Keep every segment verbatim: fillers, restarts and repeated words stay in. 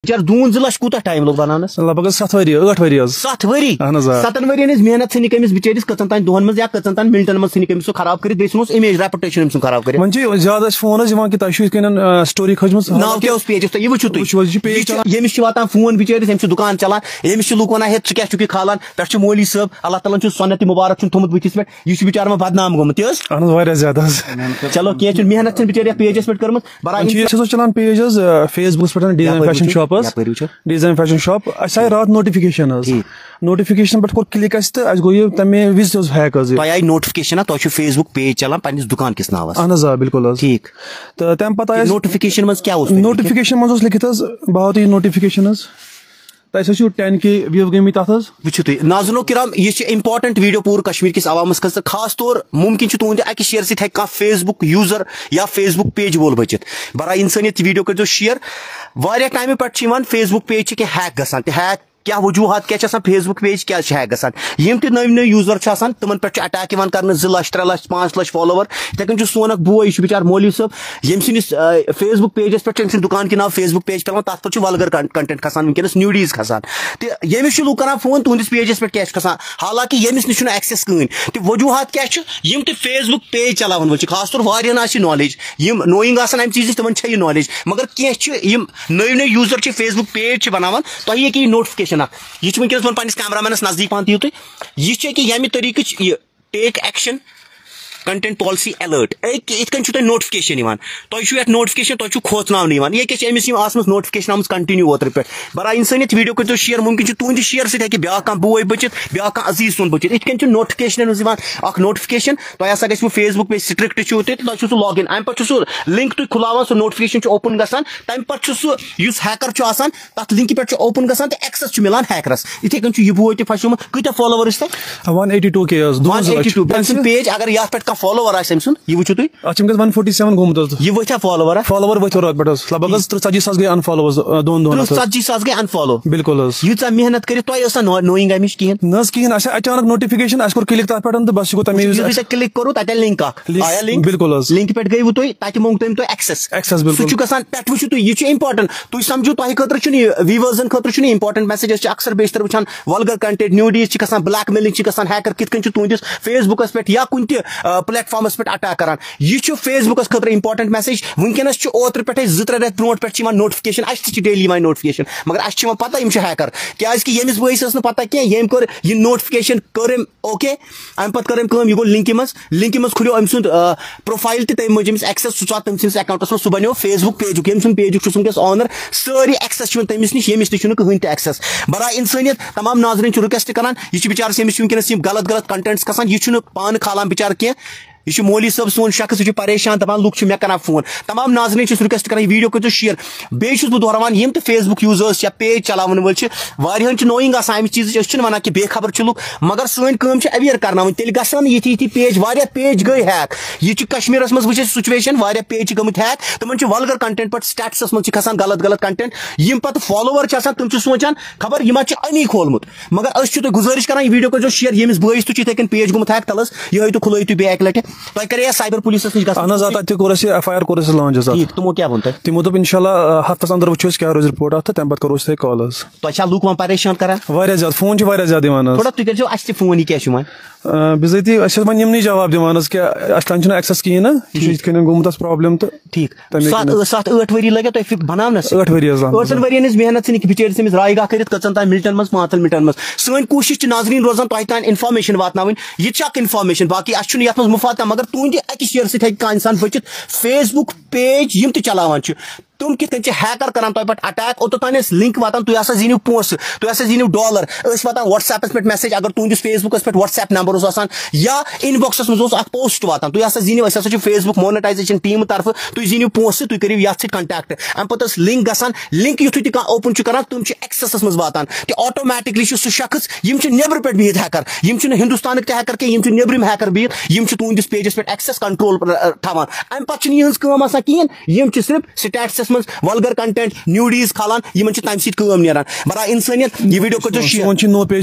بچار دون زٕ لچھ کوٗتاہ ٹایم لوٚگ بناونس لگ بھگ ستھ ؤری ٲٹھ ؤری حظ ستھ ؤری ستن ؤرین ہٕنٛز محنت ژھٕنِکھ أمِس بِچٲرِس کٔژن تانۍ دۄہن منٛز یا کٔژن تانۍ مِنٹن منٛز ژھٕنِکھ أمِس سُہ خراب کٔرِتھ بیٚیہِ ژھٕنوس اِمیج ریپوٹیشن أمۍ سُنٛد خراب کٔرِتھ وۄنۍ چھِ زیادٕ اَسہِ فون حظ یِوان کہِ تۄہہِ چھُو یِتھ کٔنۍ سٹوری کھٔجمٕژ ناو کیٛاہ اوس پیجس تۄہہِ یہِ وٕچھِو تُہۍ ییٚمِس چھِ واتان فون بِچٲرِس أمِس چھُ دُکان چلان أمِس چھِ لُکھ ونان ہے ژٕ کیٛاہ چھُکھ یہِ کھالان پٮ۪ٹھ چھُ مولوی صٲب اللہ تعالیٰ چھُ سۄنت مُبارک چھُن تھوٚمُت بٕتھِس پٮ۪ٹھ یہِ چھُ بِچار وۄنۍ بدنام گوٚمُت تی حظ اہن حظ واریاہ زیادٕ حظ چلو کینٛہہ چھُنہٕ محنت چھَنہٕ بِچٲرۍ یتھ پیجس پٮ۪ٹھ کٔرمٕژ برابر چھِ حظ چلان پیج حظ فیس بُکس پٮ۪ٹھ ڈِزاین فیشن شاپ حظ ڈِزاین فیشن شاپ اَسہِ آیہِ راتھ نوٹِفِکیشن حظ نوٹِفِکیشن پٮ۪ٹھ کوٚر کِلِک اَسہِ تہٕ اَسہِ گوٚو یہِ تَمے وِزِ حظ ہیک حظ تۄہہِ آیہِ نوٹِفِکیشن تۄہہِ چھُو فیس بُک پیج چلان پننِس دُکان کِس ناوس اہن حظ آ بِلکُل حظ ٹھیٖک تہٕ تَمہِ پتہٕ آیہِ نوٹِفِکیشن منٛز کیٛاہ اوس نوٹِفِکیشن منٛز اوس لیکھِتھ حظ بہٕ ہاوٕ تۄہہِ یہِ نوٹِفِکیشن حظ تۄہہِ ہسا چھُو ٹین کے وِو گٔمٕتۍ تتھ حظ وٕچھِو تُہۍ ناظرینو کرام یہِ چھِ امپاٹنٹ ویٖڈیو پوٗرٕ کشمیٖر کِس عوامس خٲطرٕ خاص طور مُمکِن چھُ تُہنٛدِ اکہِ شیر سۭتۍ ہیٚکہِ کانٛہہ فیس بُک یوٗزر یا فیس بُک پیج وول بٔچِتھ برایے اِنسٲنیت یہِ ویٖڈیو کٔرۍزیو شیر واریاہ ٹایمہٕ پٮ۪ٹھ چھِ یِوان فیس بُک پیج چھِ کینٛہہ ہیک گژھان تہِ ہیک کیٛاہ وجوٗہات کیٛاہ چھِ آسان فیس بُک پیج کیٛازِ چھِ ہیک گژھان یِم تہِ نٔوۍ نٔوۍ یوٗزر چھِ آسان تِمن پٮ۪ٹھ چھُ اٹیک یِوان کرنہٕ زٕ لچھ ترٛےٚ لچھ پانٛژھ لچھ فالوور یِتھٕے کٔنۍ چھُ سون اکھ بوے یہِ چھُ بِچار مولوی صٲب ییٚمہِ سٕنٛدِس فیس بُک پیجس پٮ۪ٹھ چھُ أمۍ سٕنٛدِ دُکان کہِ ناو فیس بُک پیج چلان تتھ پٮ۪ٹھ چھُ ولگر کنٹینٹ کھسان ؤنکیٚنس نیوڈیٖز کھسان تہٕ ییٚمِس چھِ لُکھ کران فون تُہنٛدِس پیجس پٮ۪ٹھ کیٛاہ چھُ کھسان حالانکہِ ییٚمِس نِش چھُنہٕ ایکسیس کٕہٕنۍ تہٕ وجوٗہات کیٛاہ چھُ یِم تہِ فیس بُک پیج چلاوان وٲلۍ چھِ خاص طور واریاہن آسہِ یہِ نالیج یِم نویِنگ آسان امہِ چیٖزٕچ تِمن چھےٚ یہِ نالیج مگر کینٛہہ چھِ یِم نٔوۍ نٔوۍ یوٗزر چھِ فیس بُک پیج چھِ بناوان تۄہہِ یہِ کہِ یہِ نوٹِفِکیشن اکھ یہِ چھُ ؤنکیٚنس پننِس کیمرامینس نزدیٖک پہن دِیِو تُہۍ یہِ چھِ کہِ ییٚمہِ طریٖقٕچ یہِ take action content policy alert یِتھ کٔنۍ چھُ تۄہہِ نوٹِفِکیشن یِوان تۄہہِ چھُو یتھ نوٹِفِکیشن تۄہہِ چھُو کھوژناونہٕ یِوان یہِ کیٛاہ چھِ أمِس یِم آسمٕژ نوٹِفِکیشن آمٕژ کنٹِنیو اوترٕ پٮ۪ٹھ برایے اِنسٲنیت ویٖڈیو کٔرۍزیو شیر مُمکِن چھُ تُہنٛدِ شیر سۭتۍ ہیٚکہِ بیاکھ کانٛہہ بوے بٔچِتھ بیاکھ کانٛہہ عزیٖز سُنٛد بٔچِتھ یِتھ کٔنۍ چھُ نوٹِفِکیشنن منٛز یِوان اکھ نوٹِفِکیشن تۄہہِ ہسا گژھِوٕ فیس بُک پیج سٹرکٹ چھُو تُہۍ تۄہہِ چھُو سُہ لاگ اِن امہِ پتہٕ چھُ سُہ لِنک تُہۍ کھُلاوان سُہ نوٹِفِکیشن چھُ اوپن گژھان تمہِ پتہٕ چھُ سُہ یُس ہیکر چھُ آسان تتھ لِنکہِ پٮ۪ٹھ چھُ اوپن گژھان تہٕ ایکسس چھُ مِلان ہیکرس یِتھٕے کٔنۍ چھُ یہِ بوے تہِ پھسیومُت کۭتیاہ فالوور ٲسۍ تۄہہِ ون ایٹی ٹوٗ کے حظ ون ایٹی ٹوٗ أمۍ سُنٛد پیج اگر یتھ پٮ۪ٹھ کانٛہہ فالوور آسہِ أمۍ سُنٛد یہِ وٕچھِو تُہۍ اتھ چھِ ون فورٹی سیون گوٚمُت حظ یہِ ؤتھیٛا فالوور فالوور ؤتھۍ راتہٕ پٮ۪ٹھ حظ لگ بگ حظ تٕرٛہ ژتجی ساس گٔے ان فالو دۄن دۄہن تٕرٛہ ژتجی ساس گٔے ان فالو بِلکُل حظ ییٖژاہ محنت کٔرِتھ تۄہہِ ٲسا نویِنگ امِچ کِہینۍ نہ حظ کِہینۍ اَسہِ اچانک نوٹِفِکیشن اَسہِ کوٚر کِلِک تتھ پٮ۪ٹھ تہٕ بس یہِ گوٚو تَمے وِزِ تۄہہِ کِلِک کوٚروٕ تتہِ آیہِ لِنک اکھ آیا لِنک بِلکُل حظ لِنکہِ پٮ۪ٹھ گٔیوٕ تُہۍ تتہِ موٚنگ تٔمۍ تۄہہِ ایکسس ایکسس سُہ چھُ گژھان پٮ۪ٹھ وٕچھِو تُہۍ یہِ چھُ اِمپاٹنٹ تُہۍ سمجھِو تۄہہِ خٲطرٕ چھُنہٕ یہِ ویٖورزن خٲطرٕ چھُنہٕ اِمپاٹنٹ میسیج أسۍ چھِ اکثر بیشتر وٕچھان ولگر کنٹینٹ نیوڈیٖز چھِ گژھان بلیک میلِنگ چھِ گژھان ہیکر کِتھ کٔنۍ چھُ تُہنٛدِس فیس بُکس پٮ۪ٹھ یا کُنہِ تہِ پلیٹ فارمس پٮ۪ٹھ اٹیک کران یہِ چھُ فیس بُکس خٲطرٕ اِمپاٹنٹ میسیج ؤنکیٚنس چھُ اوترٕ پٮ۪ٹھے زٕ ترٛےٚ رٮ۪تھ برونٛٹھ پٮ۪ٹھ چھِ یِوان نوٹِفِکیشن اَسہِ تہِ چھِ ڈیلی یِوان نوٹِفِکیشن مگر اَسہِ چھِ یِوان پتہ یِم چھِ ہیکر کیازِ کہِ ییٚمِس بٲیِس ٲس نہٕ پتہ کینٛہہ ییٚمۍ کوٚر یہِ نوٹِفِکیشن کٔر أمۍ اوکے امہِ پتہٕ کٔر أمۍ کٲم یہِ گوٚو لِنکہِ منٛز لِنکہِ منٛز کھُلیو أمۍ سُنٛد پروفایل تہِ تَمہِ موٗجوٗب أمِس ایکسس سُہ ژاو تٔمۍ سٕنٛدِس اکاونٹس منٛز سُہ بنیو فیس بُک پیجُک ییٚمہِ سُنٛد پیجُک چھُس وٕنکیٚس آنر سٲری ایکسس چھِ وۄنۍ تٔمِس نِش ییٚمِس نِش چھُنہٕ کٕہٕنۍ تہِ ایکسس برایے اِنسٲنیت تمام ناظریٖن چھِ رِکویسٹ کران یہِ چھُ بِچارس ییٚمِس چھِ وٕنکیٚنس یِم غلط غلط کنٹینٹس کھسان یہِ چھُنہٕ پانہٕ کھالان بِچارٕ کینٛہہ یہ مولوی صٲب سون شخص یہ پریشان دپان لوگ مے کران فون تمام ناظرین رِکویسٹ کران یہ ویڈیو کرو شیئر بیٚیہِ چھُس بہٕ دۄہراوان یم تہِ فیس بُک یوٗزٲرٕس یا پیج چلاون وٲلۍ چھِ واریاہن چھِ نویِنگ آسان امہِ چیٖزٕچ أسۍ چھِنہٕ وَنان کہِ بے خبر چھِ لُکھ مگر سٲنۍ کٲم چھِ اویئر کرناوٕنۍ تیٚلہِ گژھن یِتھی یِتھی پیج واریاہ پیج گٔے ہیک یہِ چھِ کشمیٖرس منٛز وٕچھ اَسہِ سُچویشن واریاہ پیج چھِ گٔمٕتۍ ہیک تِمن چھِ ولگر کنٹینٹ پٮ۪ٹھ سٹیٹسس منٛز چھِ کھسان غلط غلط کنٹینٹ یم پتہٕ فالوور چھِ آسان تِم چھِ سونچان خبر یہِ ما چھِ امی کھولمُت مگر أسۍ چھِ تۄہہِ گُزٲرِش کران یہِ ویڈیو کٔرۍزیو شیر ییٚمِس بٲیِس تہِ چھُ یِتھٕے کٔنۍ پیج گوٚمُت ہیک تلس یِہوٚے تہٕ کھُلٲیِو تُہۍ بیٚیہِ اکہِ لٹہِ تۄہہِ کریے سایبر پُلیٖسس نِش گژھُن اہن حظ آ تتہِ کوٚر اَسہِ ایف آی آر کوٚر اَسہِ لانچ حظ تِمو کیٛاہ ووٚن تۄہہِ تِمو دوٚپ انشاء اللہ ہفتس اندر وٕچھو أسۍ کیٛاہ روزِ رِپورٹ اتھ تہٕ تمہِ پتہٕ کرو أسۍ تۄہہِ کال حظ تۄہہِ چھا لُکھ وۄنۍ پریشان کران واریاہ زیادٕ فون چھِ واریاہ زیادٕ یِوان حظ تھوڑا تُہۍ کٔرۍزیو اَسہِ تہِ فون یہِ کیٛاہ چھُ وۄنۍ بِذٲتی أسۍ حظ وۄنۍ یِمنٕے جواب دِوان حظ کہِ اَسہِ تام چھُنہٕ ایکسس کِہیٖنۍ نہٕ یہِ چھُ یِتھ کٔنۍ گوٚمُت اَسہِ پرابلِم تہٕ ٹھیٖک سَتھ ٲٹھ ؤری لگیا تۄہہِ بناونس ٲٹھ ؤری حظ ٲٹھن ؤرین ہٕنٛز محنت ژھٕنِکھ بِچٲرِس أمِس راے گاہ کٔرِتھ کٔژن تانۍ مِنٹن منٛز پانٛژن مِنٹن منٛز سٲنۍ کوٗشِش چھِ ناظریٖن روزان تۄہہِ تانۍ انفارمیشن واتناوٕنۍ یہِ چھِ اکھ انفارمیشن باقٕے اَسہِ چھُنہٕ یتھ منٛز مُفاد کانٛہہ مگر تُہنٛدِ اکہِ شیر سۭتۍ ہیٚکہِ کانٛہہ انسان بٔچِتھ فیس بُک پیج یِم تہِ چلاوان چھِ تِم کِتھ کٔنۍ چھِ ہیکر کران تۄہہِ پٮ۪ٹھ اٹیک اوٚتتھ تانۍ ٲسۍ لِنک واتان تُہۍ ہسا زیٖنِو پونٛسہٕ تُہۍ ہسا زیٖنِو ڈالر ٲسۍ واتان وٹس ایپس پٮ۪ٹھ میسیج اگر تُہنٛدِس فیس بُکس پٮ۪ٹھ وٹس ایپ نمبر اوس آسان یا ان باکسس منٛز اوس اکھ پوسٹ واتان تُہۍ ہسا زیٖنِو أسۍ ہسا چھِ فیس بُک مونیٹایزیشن ٹیٖمہٕ طرفہٕ تُہۍ زیٖنِو پونٛسہٕ تُہۍ کٔرِو یتھ سۭتۍ کنٹیکٹ امہِ پتہٕ ٲس لِنک گژھان لِنک یِتھُے تہِ کانٛہہ اوپن چھُ کران تِم چھِ ایکسسس منٛز واتان تہِ آٹومیٹکلی چھُ سُہ شخص یِم چھِ نیبرٕ پٮ۪ٹھ بِہِتھ ہیکر یِم چھِنہٕ ہندوستانٕکۍ تہِ ہیکر کینٛہہ یِم چھِ نیبرِم ہیکر بِہِتھ یِم چھِ تُہنٛدِس پیجس پٮ۪ٹھ ایکسس کنٹرول تھاوان امہِ پتہٕ چھِنہٕ یِہٕنٛز کٲم آسان کِہینۍ یِم چھِ صرف سٹیٹسس منٛز ولگر کنٹینٹ نیوڈیٖز کھالان یِمن چھِ تمہِ سۭتۍ کٲم نیران برابر انسٲنیت یہِ ویڈیو کٔرۍزیو شیر چھُ نوٚو پیج حظ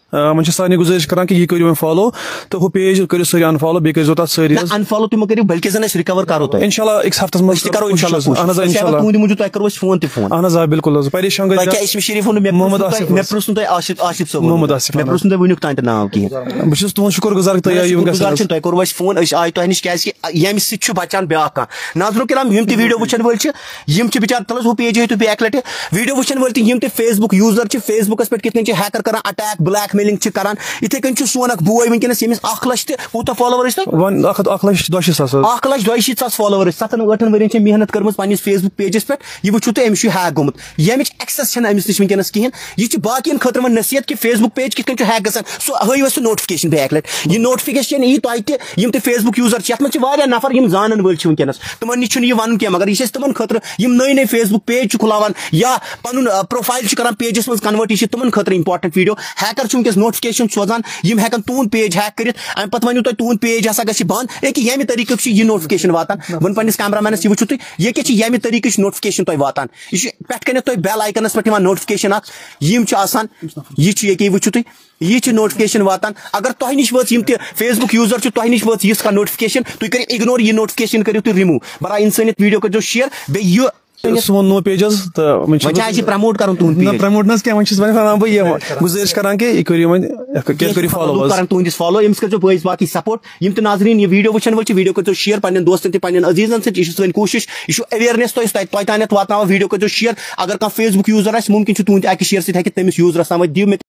وۄنۍ چھِ سارنٕے گُزٲرِش کران کہ یہ کٔرِو وۄنۍ فالو تہٕ ہُہ پیج کٔرِو سٲری انفالو بیٚیہِ کٔرۍزیو تَتھ سٲری حظ انفالو تہِ مہ کٔرِو بلکہ زن أسۍ رِکور کرو تۄہہِ انشاء اللہ أکِس ہفتس منٛز تہِ کرو انشاء اللہ اہن حظ انشاء اللہ تُہنٛدِ موٗجوٗب تۄہہِ کرو أسۍ فون تہِ فون اہن حظ آ بِلکُل حظ پریشان گٔے کیٛاہ اسمِ شریٖف ووٚن مےٚ محمد آصف مےٚ پرٛژھ نہٕ تۄہہِ آصف آصف صٲب محمد آصف مےٚ پرٛژھ نہٕ تۄہہِ وٕنیُک تام تہِ ناو کِہینۍ بہٕ چھُس تُہُنٛد شُکر گُزار تُہۍ آیِو گُزار چھِنہٕ تۄہہِ کوٚروٕ اَسہِ فون أسۍ آے تۄہہِ نِش کیٛازِ کہِ ییٚمہِ سۭتۍ چھُ بچان بیٛاکھ کانٛہہ ناظرو کرام یِم تہِ ویٖڈیو وٕچھن وٲلۍ چھِ یِم چھِ بِچار تل حظ ہُہ پیج ہٲیِو تُہۍ بیٚیہِ اکہِ لٹہِ ویٖڈیو وٕچھن وٲلۍ تہِ یِم تہِ فیس بُک یوٗزر چھِ فیس بُکس پٮ۪ٹھ کِتھ کٔنۍ چھِ ہیکر کران اٹیک بلیک میلِنگ چھِ کران یِتھٕے کٔنۍ چھُ سون اکھ بوے وٕنکیٚنس ییٚمِس اکھ لچھ تہِ کوٗتاہ فالوور ٲسۍ تۄہہِ وۄنۍ اکھ ہتھ اکھ لچھ دۄیہِ شیٖتھ ساس حظ اکھ لچھ دۄیہِ شیٖتھ ساس فالوور ٲسۍ ستن ٲٹھن ؤرین چھِ محنت کٔرمٕژ پننِس فیس بُک پیجس پٮ۪ٹھ یہِ وٕچھِو تُہۍ أمِس چھُ ہیک گوٚمُت ییٚمِچ ایکسس چھنہٕ أمِس نِش وٕنکیٚنس کِہینۍ یہِ چھِ باقین خٲطرٕ وۄنۍ نصیحت کہِ فیس بُک پیج کِتھ کٔنۍ چھُ ہیک گژھان سُہ ہٲیِو اَسہِ سُہ نوٹفکیشن بیٚیہِ اکہِ لٹہِ یہِ نوٹفکیشن یی تۄہہِ تہِ یِم تہِ فیس بُک یوٗزر چھِ یتھ منٛز چھِ واریاہ نفر یِم زانن وٲلۍ چھِ وٕنکیٚنس تِمن نِش چھُنہٕ یہِ وَنُن کینٛہہ مگر یہِ چھِ أسۍ تِمن خٲطرٕ یِم نٔے نٔے فیس بُک پیج چھِ کھُلاوان یا پنُن پروفایل چھِ کران پیجس منٛز کنوٲرٹ یہِ چھِ تِمن خٲطرٕ امپارٹنٹ ویٖڈیو ہیکر چھُ وٕنکیٚس نوٹفکیشن سوزان یِم ہیکن تُہُنٛد پیج ہیک کٔرِتھ امہِ پتہٕ ؤنِو تُہۍ تُہُنٛد پیج ہسا گژھِ بنٛد ییٚکیٛاہ ییٚمہِ طریٖقُک چھُ یہِ نوٹفکیشن واتان وۄنۍ پننِس کیمرا مینس یہِ وٕچھِو تُہۍ ییٚکیٛاہ چھِ ییٚمہِ طریٖقٕچ نوٹفکیشن تۄہہِ واتان یہِ چھُ پٮ۪ٹھ کَنٮ۪تھ تۄہہِ بیل آیکنس پٮ۪ٹھ یِوان نوٹفکیشن اکھ یِم چھِ آسان یہِ چھُ ییٚکیٛاہ وٕچھِو تُہۍ یہِ چھِ نوٹفکیشن واتان اگر تۄہہِ نِش وٲژ یِم تہِ فیس بُک یوٗزر چھِ تۄہہِ نِش وٲژ یِژھ کانٛہہ نوٹفکیشن تُہۍ کٔرِو اِگنور یہِ نوٹفکیشن کٔرِو تُہۍ رِموٗ برابر اِنسٲنیت ویٖڈیو کٔرۍزیو شِیر بیٚیہِ یہِ سون نوٚو پیج حظ تہٕ وۄنۍ چھِ اَسہِ پرٛموٹ کرُن تُہُنٛد نہ پرٛموٹ نہ حظ کینٛہہ وۄنۍ چھُس وۄنۍ وَنان بہٕ یہِ گُزٲرِش کران کہِ یہِ کٔرِو وۄنۍ کیٛاہ کٔرِو فالو حظ کران تُہٕنٛدِس فالو أمِس کٔرۍزیو بٲیِس باقٕے سپورٹ یِم تہِ ناظریٖن یہِ ویٖڈیو وٕچھن وٲلۍ چھِ ویٖڈیو کٔرۍزیو شِیر پنٕنٮ۪ن دوستن تہِ پنٕنٮ۪ن عزیٖزن سۭتۍ یہِ چھِ سٲنۍ کوٗشش یہِ چھُ ایویرنیس تۄہہِ تۄہہِ تانٮ۪تھ واتناوان ویٖڈیو کٔرۍزیو شِیر اگر کانٛہہ فیس بُک یوٗزر آسہِ مُمکِن چھُ تُہُنٛدِ اکہِ شِیر سۭتۍ ہیٚکہِ تٔمِس یوٗزرس تام دِیِو مےٚ